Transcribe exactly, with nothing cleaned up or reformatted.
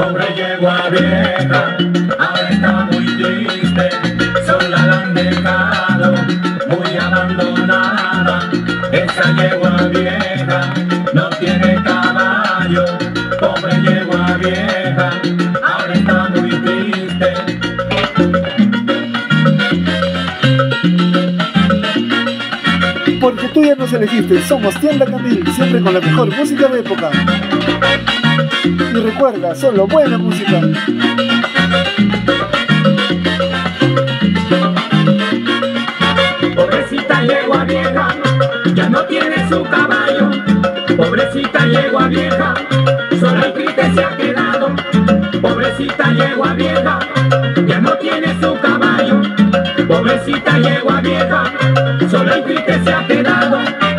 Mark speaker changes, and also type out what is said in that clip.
Speaker 1: Pobre yegua vieja, ahora está muy triste, sola la han dejado, muy abandonada. Esa yegua vieja no tiene caballo. Pobre yegua vieja, ahora está muy triste.
Speaker 2: Porque tú ya nos elegiste, somos Tienda Camil, siempre con la mejor música de época. Y recuerda, solo buena música.
Speaker 1: Pobrecita yegua vieja, ya no tiene su caballo. Pobrecita yegua vieja, sola y triste se ha quedado. Pobrecita yegua vieja, ya no tiene su caballo. Pobrecita yegua vieja, sola y triste se ha quedado.